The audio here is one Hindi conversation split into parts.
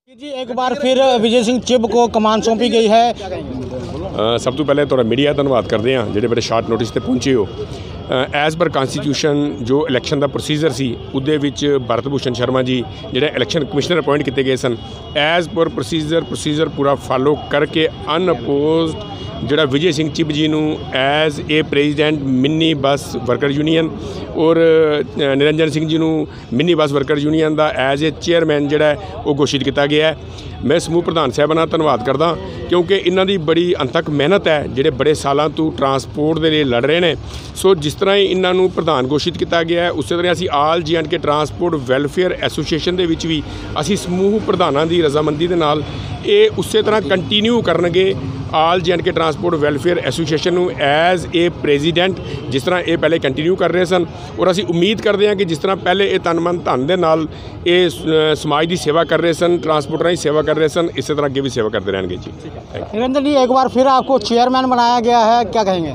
जी एक बार फिर विजय सिंह चिब को कमान सौंपी गई है। सब तो पहले थोड़ा मीडिया धन्यवाद करते हैं ਜਿਹੜੇ बड़े शार्ट नोटिस ਤੇ ਪਹੁੰਚੇ ਹੋ। ਐਜ਼ ਪਰ ਕਨਸਟੀਟਿਊਸ਼ਨ ਜੋ ਇਲੈਕਸ਼ਨ ਦਾ ਪ੍ਰੋਸੀਜਰ ਸੀ ਉਹਦੇ ਵਿੱਚ ਭਰਤ ਭੂਸ਼ਣ ਸ਼ਰਮਾ ਜੀ ਜਿਹੜੇ ਇਲੈਕਸ਼ਨ ਕਮਿਸ਼ਨਰ ਅਪਾਇੰਟ ਕੀਤੇ ਗਏ ਸਨ, ਐਜ਼ ਪਰ ਪ੍ਰੋਸੀਜਰ ਪੂਰਾ ਫਾਲੋ ਕਰਕੇ ਅਨਅਪੋਜ਼ਡ ਜਿਹੜਾ ਵਿਜੇ ਸਿੰਘ ਚਿਬ ਜੀ ਨੂੰ as a president mini bus worker union ਔਰ ਨਿਰੰਜਨ ਸਿੰਘ ਜੀ ਨੂੰ ਮਿੰਨੀ ਬੱਸ ਵਰਕਰ ਯੂਨੀਅਨ ਦਾ ਐਜ਼ ਏ ਚੇਅਰਮੈਨ ਜਿਹੜਾ ਉਹ ਘੋਸ਼ਿਤ ਕੀਤਾ ਗਿਆ ਹੈ। मैं समूह प्रधान साहबाना धन्यवाद करदा क्योंकि इन्हां दी बड़ी अंतक मेहनत है, जिहड़े बड़े सालों तो ट्रांसपोर्ट के लिए लड़ रहे हैं। सो जिस तरह ही इन्हां नूं प्रधान घोषित किया गया है, उस तरह असी all J&K transport welfare association दे विच भी असी समूह प्रधानां दी रजामंदी दे नाल ये उस तरह कंटीन्यू करनगे all J&K transport welfare association नूं एज ए प्रेजिडेंट जिस तरह ये पहले कंटीन्यू कर रहे सन। और असी उम्मीद करते हैं कि जिस तरह पहले ये तन मन धन दे नाल ये समाज की सेवा कर रहे सन, ट्रांसपोर्टरां की सेवा कर रहे सन, इसी तरह आगे भी सेवा करते रहेंगे जी। निरंजन जी एक बार फिर आपको चेयरमैन बनाया गया है, क्या कहेंगे?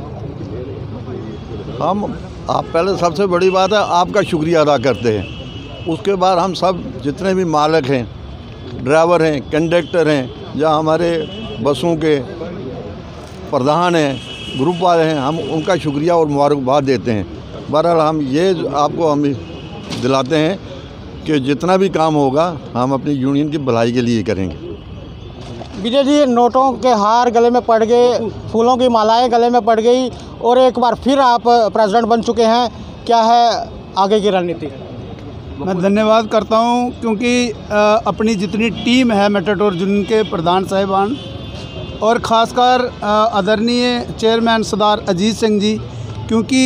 आप पहले सबसे बड़ी बात है आपका शुक्रिया अदा करते हैं। उसके बाद हम सब जितने भी मालिक हैं, ड्राइवर हैं, कंडक्टर हैं, या हमारे बसों के प्रधान हैं, ग्रुप वाले हैं, हम उनका शुक्रिया और मुबारकबाद देते हैं। बहरहाल हम ये आपको हम दिलाते हैं कि जितना भी काम होगा हम अपनी यूनियन की भलाई के लिए करेंगे। विजय जी नोटों के हार गले में पड़ गए, फूलों की मालाएं गले में पड़ गई और एक बार फिर आप प्रेसिडेंट बन चुके हैं, क्या है आगे की रणनीति? मैं धन्यवाद करता हूं क्योंकि अपनी जितनी टीम है मेटाडोर यूनियन के प्रधान साहिबान और ख़ासकर आदरणीय चेयरमैन सरदार अजीत सिंह जी, क्योंकि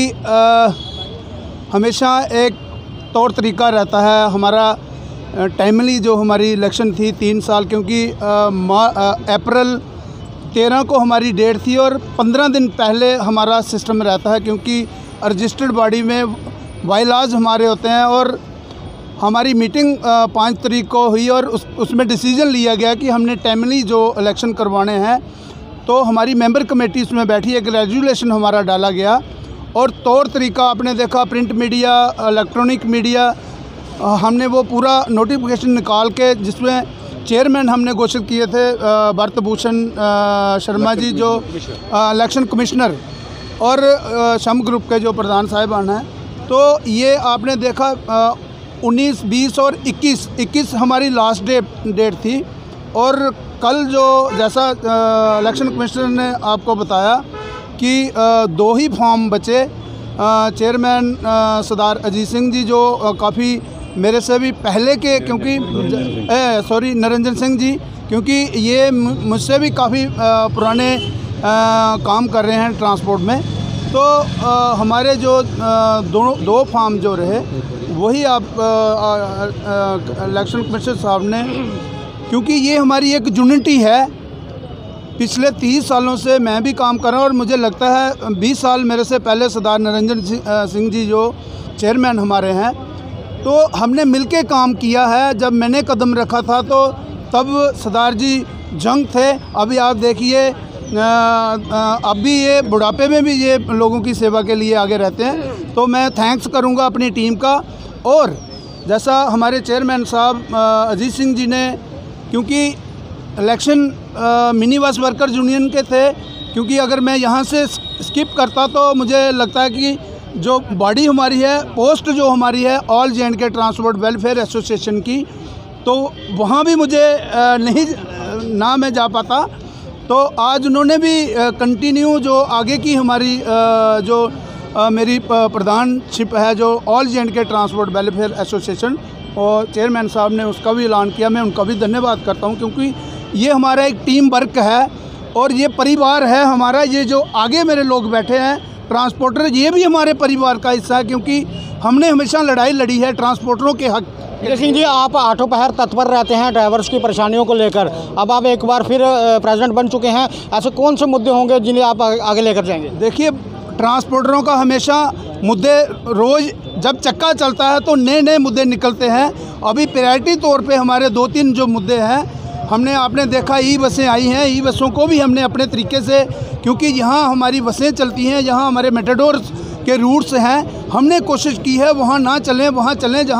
हमेशा एक तौर तरीका रहता है हमारा टाइमली जो हमारी इलेक्शन थी 3 साल, क्योंकि अप्रैल 13 को हमारी डेट थी और 15 दिन पहले हमारा सिस्टम रहता है, क्योंकि रजिस्टर्ड बॉडी में बायलॉज हमारे होते हैं। और हमारी मीटिंग 5 तारीख को हुई और उसमें डिसीजन लिया गया कि हमने टाइमली जो इलेक्शन करवाने हैं, तो हमारी मेंबर कमेटी उसमें बैठी, एक रेजुलेशन हमारा डाला गया और तौर तरीका आपने देखा प्रिंट मीडिया, इलेक्ट्रॉनिक मीडिया, हमने वो पूरा नोटिफिकेशन निकाल के जिसमें चेयरमैन हमने घोषित किए थे भरत भूषण शर्मा जी जो इलेक्शन कमिश्नर और शम ग्रुप के जो प्रधान साहिबान हैं। तो ये आपने देखा 19, 20 और 21 हमारी लास्ट डेट थी। और कल जो जैसा इलेक्शन कमिश्नर ने आपको बताया कि 2 ही फॉर्म बचे, चेयरमैन सरदार अजीत सिंह जी जो काफ़ी मेरे से भी पहले के, क्योंकि निरंजन सिंह जी, क्योंकि ये मुझसे भी काफ़ी पुराने काम कर रहे हैं ट्रांसपोर्ट में। तो हमारे जो दो फॉर्म जो रहे वही आप इलेक्शन कमिश्नर साहब ने, क्योंकि ये हमारी एक यूनिटी है, पिछले 30 सालों से मैं भी काम कर रहा हूँ और मुझे लगता है 20 साल मेरे से पहले सरदार निरंजन सिंह जी जो चेयरमैन हमारे हैं, तो हमने मिलके काम किया है। जब मैंने कदम रखा था तो तब सरदार जी जंग थे, अभी आप देखिए अभी ये बुढ़ापे में भी ये लोगों की सेवा के लिए आगे रहते हैं। तो मैं थैंक्स करूँगा अपनी टीम का। और जैसा हमारे चेयरमैन साहब अजीत सिंह जी ने, क्योंकि election mini bus worker union के थे, क्योंकि अगर मैं यहाँ से स्किप करता तो मुझे लगता है कि जो बॉडी हमारी है, पोस्ट जो हमारी है all J&K transport welfare association की, तो वहाँ भी मुझे नहीं ना मैं जा पाता। तो आज उन्होंने भी कंटिन्यू जो आगे की हमारी जो मेरी प्रधानशिप है जो all J&K transport welfare association, और चेयरमैन साहब ने उसका भी ऐलान किया। मैं उनका भी धन्यवाद करता हूं, क्योंकि ये हमारा एक टीम वर्क है और ये परिवार है हमारा। ये जो आगे मेरे लोग बैठे हैं ट्रांसपोर्टर, ये भी हमारे परिवार का हिस्सा है, क्योंकि हमने हमेशा लड़ाई लड़ी है ट्रांसपोर्टरों के हक। विजय सिंह जी आप आठों पहर तत्पर रहते हैं ड्राइवर्स की परेशानियों को लेकर, अब आप एक बार फिर प्रेसिडेंट बन चुके हैं, ऐसे कौन से मुद्दे होंगे जिन्हें आप आगे लेकर जाएंगे? देखिए ट्रांसपोर्टरों का हमेशा मुद्दे, रोज़ जब चक्का चलता है तो नए नए मुद्दे निकलते हैं। अभी प्रायोरिटी तौर पे हमारे 2-3 जो मुद्दे हैं, हमने आपने देखा ई बसें आई हैं, ई बसों को भी हमने अपने तरीके से, क्योंकि यहाँ हमारी बसें चलती हैं, यहाँ हमारे मेटाडोर के रूट्स हैं, हमने कोशिश की है वहाँ ना चलें, वहाँ चलें जहाँ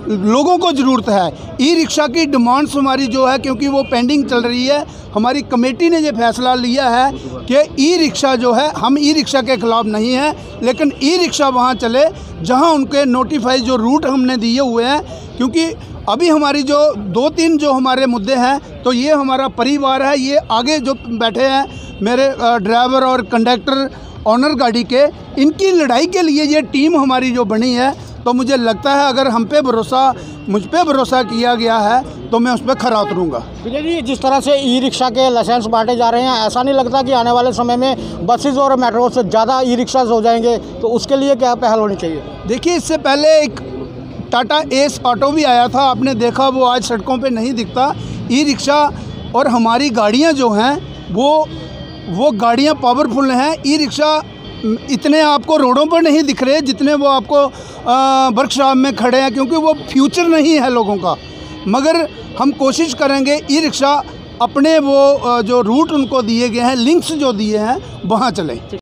लोगों को ज़रूरत है। ई रिक्शा की डिमांड्स हमारी जो है, क्योंकि वो पेंडिंग चल रही है, हमारी कमेटी ने ये फैसला लिया है कि ई रिक्शा जो है, हम ई रिक्शा के ख़िलाफ़ नहीं हैं, लेकिन ई रिक्शा वहाँ चले जहाँ उनके नोटिफाई जो रूट हमने दिए हुए हैं। क्योंकि अभी हमारी जो 2-3 जो हमारे मुद्दे हैं, तो ये हमारा परिवार है, ये आगे जो बैठे हैं मेरे ड्राइवर और कंडक्टर ऑनर गाड़ी के, इनकी लड़ाई के लिए ये टीम हमारी जो बनी है। तो मुझे लगता है अगर मुझ पे भरोसा किया गया है तो मैं उस पर खरा उतरूँगा। विजय जी, जिस तरह से ई रिक्शा के लाइसेंस बांटे जा रहे हैं, ऐसा नहीं लगता कि आने वाले समय में बसेस और मेट्रो से ज़्यादा ई रिक्शाज हो जाएंगे? तो उसके लिए क्या पहल होनी चाहिए? देखिए, इससे पहले एक टाटा एस ऑटो भी आया था, आपने देखा, वो आज सड़कों पे नहीं दिखता। ई रिक्शा और हमारी गाड़ियाँ जो हैं वो गाड़ियाँ पावरफुल हैं। ई रिक्शा इतने आपको रोडों पर नहीं दिख रहे जितने वो आपको वर्कशॉप में खड़े हैं, क्योंकि वो फ्यूचर नहीं है लोगों का। मगर हम कोशिश करेंगे ई रिक्शा अपने वो जो रूट उनको दिए गए हैं, लिंक्स जो दिए हैं, वहाँ चलें।